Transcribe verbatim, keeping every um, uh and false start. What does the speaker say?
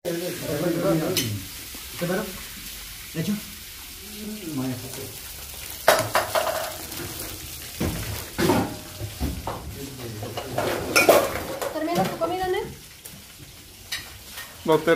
¿Preparo? ¿Hecho? ¿Terminas tu comida, Ned? No te